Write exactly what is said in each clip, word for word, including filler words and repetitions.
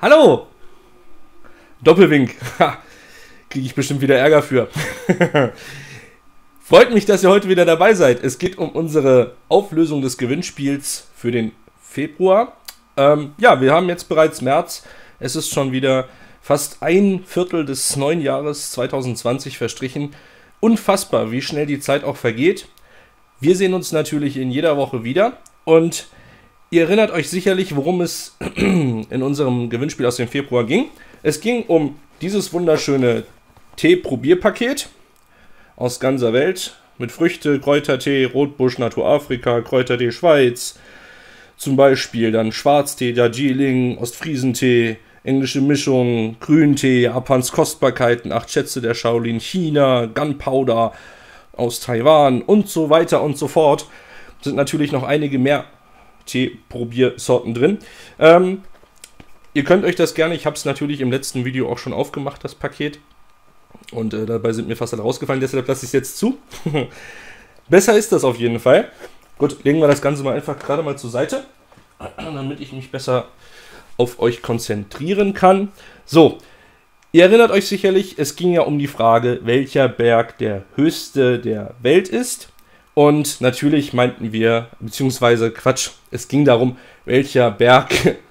Hallo! Doppelwink. Kriege ich bestimmt wieder Ärger für. Freut mich, dass ihr heute wieder dabei seid. Es geht um unsere Auflösung des Gewinnspiels für den Februar. Ähm, ja, wir haben jetzt bereits März. Es ist schon wieder fast ein Viertel des neuen Jahres zwanzig zwanzig verstrichen. Unfassbar, wie schnell die Zeit auch vergeht. Wir sehen uns natürlich in jeder Woche wieder. Und ihr erinnert euch sicherlich, worum es in unserem Gewinnspiel aus dem Februar ging. Es ging um dieses wunderschöne Tee-Probierpaket aus ganzer Welt mit Früchte, Kräutertee, Rotbusch, Naturafrika, Kräutertee Schweiz, zum Beispiel dann Schwarztee, Darjeeling, Ostfriesentee, englische Mischung, Grüntee, Japans Kostbarkeiten, acht Schätze der Shaolin, China, Gunpowder aus Taiwan und so weiter und so fort. Sind natürlich noch einige mehr Tee-Probiersorten drin. Ähm, ihr könnt euch das gerne, ich habe es natürlich im letzten Video auch schon aufgemacht, das Paket. Und äh, dabei sind mir fast alle rausgefallen, deshalb lasse ich es jetzt zu. Besser ist das auf jeden Fall. Gut, legen wir das Ganze mal einfach gerade mal zur Seite, damit ich mich besser auf euch konzentrieren kann. So, ihr erinnert euch sicherlich, es ging ja um die Frage, welcher Berg der höchste der Welt ist. Und natürlich meinten wir, beziehungsweise Quatsch, es ging darum, welcher Berg...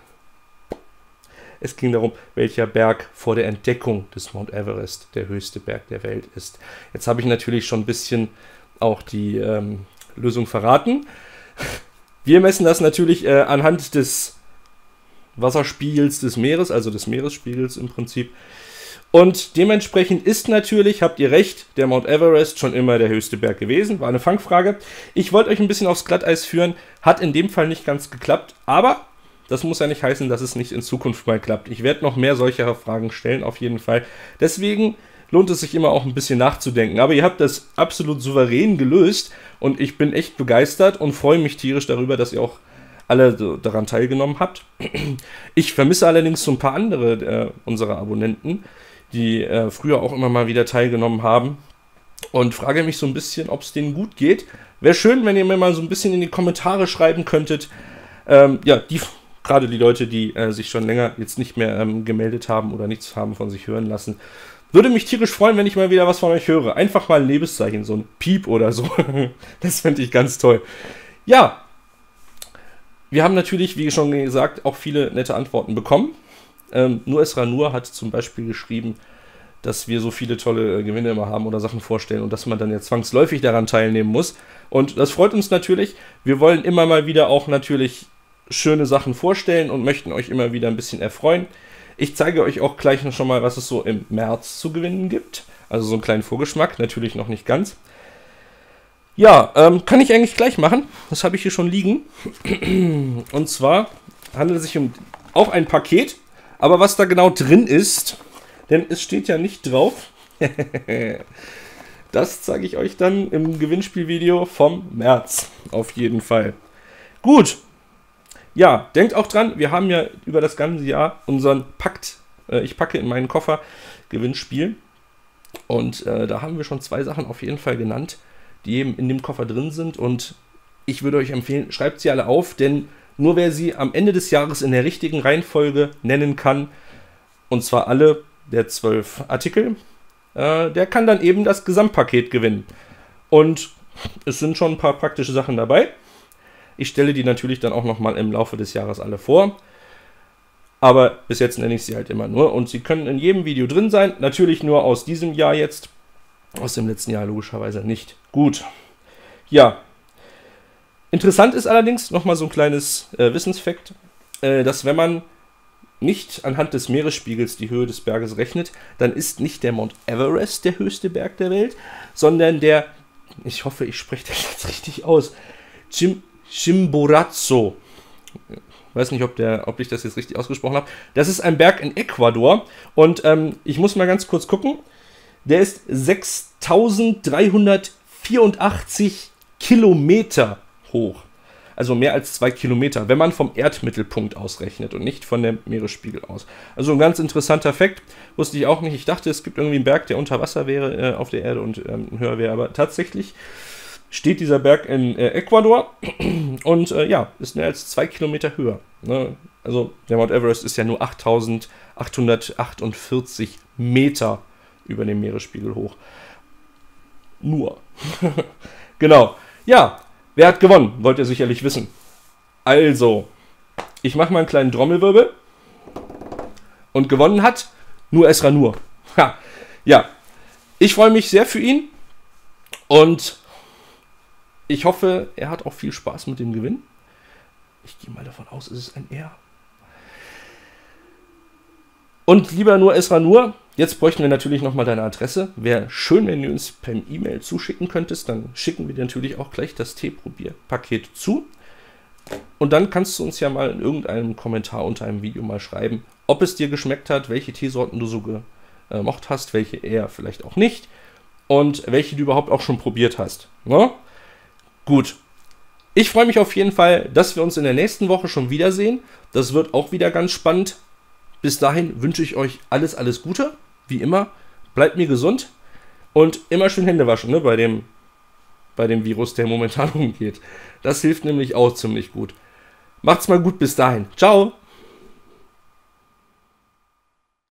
Es ging darum, welcher Berg vor der Entdeckung des Mount Everest der höchste Berg der Welt ist. Jetzt habe ich natürlich schon ein bisschen auch die ähm, Lösung verraten. Wir messen das natürlich äh, anhand des Wasserspiegels des Meeres, also des Meeresspiegels im Prinzip. Und dementsprechend ist natürlich, habt ihr recht, der Mount Everest schon immer der höchste Berg gewesen. War eine Fangfrage. Ich wollte euch ein bisschen aufs Glatteis führen. Hat in dem Fall nicht ganz geklappt, aber... das muss ja nicht heißen, dass es nicht in Zukunft mal klappt. Ich werde noch mehr solcher Fragen stellen, auf jeden Fall. Deswegen lohnt es sich immer auch ein bisschen nachzudenken. Aber ihr habt das absolut souverän gelöst und ich bin echt begeistert und freue mich tierisch darüber, dass ihr auch alle daran teilgenommen habt. Ich vermisse allerdings so ein paar andere äh, unserer Abonnenten, die äh, früher auch immer mal wieder teilgenommen haben und frage mich so ein bisschen, ob es denen gut geht. Wäre schön, wenn ihr mir mal so ein bisschen in die Kommentare schreiben könntet. Ähm, ja, die... Gerade die Leute, die äh, sich schon länger jetzt nicht mehr ähm, gemeldet haben oder nichts haben von sich hören lassen. Würde mich tierisch freuen, wenn ich mal wieder was von euch höre. Einfach mal ein Lebenszeichen, so ein Piep oder so. Das fände ich ganz toll. Ja, wir haben natürlich, wie schon gesagt, auch viele nette Antworten bekommen. Ähm, Nur Esra Nur hat zum Beispiel geschrieben, dass wir so viele tolle äh, Gewinne immer haben oder Sachen vorstellen und dass man dann ja zwangsläufig daran teilnehmen muss. Und das freut uns natürlich. Wir wollen immer mal wieder auch natürlich schöne Sachen vorstellen und möchten euch immer wieder ein bisschen erfreuen. Ich zeige euch auch gleich noch schon mal, was es so im März zu gewinnen gibt. Also so einen kleinen Vorgeschmack, natürlich noch nicht ganz. Ja, ähm, kann ich eigentlich gleich machen. Das habe ich hier schon liegen. Und zwar handelt es sich um auch ein Paket. Aber was da genau drin ist, denn es steht ja nicht drauf. Das zeige ich euch dann im Gewinnspielvideo vom März. Auf jeden Fall. Gut. Ja, denkt auch dran, wir haben ja über das ganze Jahr unseren Pakt, äh, ich packe in meinen Koffer, Gewinnspiel. Und äh, da haben wir schon zwei Sachen auf jeden Fall genannt, die eben in dem Koffer drin sind. Und ich würde euch empfehlen, schreibt sie alle auf, denn nur wer sie am Ende des Jahres in der richtigen Reihenfolge nennen kann, und zwar alle der zwölf Artikel, äh, der kann dann eben das Gesamtpaket gewinnen. Und es sind schon ein paar praktische Sachen dabei. Ich stelle die natürlich dann auch nochmal im Laufe des Jahres alle vor. Aber bis jetzt nenne ich sie halt immer nur. Und sie können in jedem Video drin sein. Natürlich nur aus diesem Jahr jetzt. Aus dem letzten Jahr logischerweise nicht. Gut. Ja. Interessant ist allerdings nochmal so ein kleines äh, Wissensfakt, äh, dass wenn man nicht anhand des Meeresspiegels die Höhe des Berges rechnet, dann ist nicht der Mount Everest der höchste Berg der Welt, sondern der, ich hoffe, ich spreche das jetzt richtig aus, Jim Chimborazo. Ich weiß nicht, ob, der, ob ich das jetzt richtig ausgesprochen habe. Das ist ein Berg in Ecuador. Und ähm, ich muss mal ganz kurz gucken. Der ist sechstausenddreihundertvierundachtzig Kilometer hoch. Also mehr als zwei Kilometer, wenn man vom Erdmittelpunkt ausrechnet und nicht von dem Meeresspiegel aus. Also ein ganz interessanter Fakt. Wusste ich auch nicht. Ich dachte, es gibt irgendwie einen Berg, der unter Wasser wäre äh, auf der Erde und ähm, höher wäre. Aber tatsächlich steht dieser Berg in äh, Ecuador und äh, ja, ist mehr als zwei Kilometer höher. Ne? Also der Mount Everest ist ja nur achttausendachthundertachtundvierzig Meter über dem Meeresspiegel hoch. Nur. Genau. Ja, wer hat gewonnen? Wollt ihr sicherlich wissen. Also, ich mache mal einen kleinen Trommelwirbel. Und gewonnen hat Nur Esra Nur. Ha. Ja, ich freue mich sehr für ihn. Und ich hoffe, er hat auch viel Spaß mit dem Gewinn. Ich gehe mal davon aus, es ist ein Er. Und lieber Nur Esra Nur, jetzt bräuchten wir natürlich nochmal deine Adresse. Wäre schön, wenn du uns per E-Mail zuschicken könntest. Dann schicken wir dir natürlich auch gleich das Teeprobierpaket zu. Und dann kannst du uns ja mal in irgendeinem Kommentar unter einem Video mal schreiben, ob es dir geschmeckt hat, welche Teesorten du so gemocht hast, welche eher vielleicht auch nicht und welche du überhaupt auch schon probiert hast. Ne? Gut. Ich freue mich auf jeden Fall, dass wir uns in der nächsten Woche schon wiedersehen. Das wird auch wieder ganz spannend. Bis dahin wünsche ich euch alles, alles Gute. Wie immer, bleibt mir gesund und immer schön Hände waschen, ne, bei dem, bei dem Virus, der momentan umgeht. Das hilft nämlich auch ziemlich gut. Macht's mal gut bis dahin. Ciao!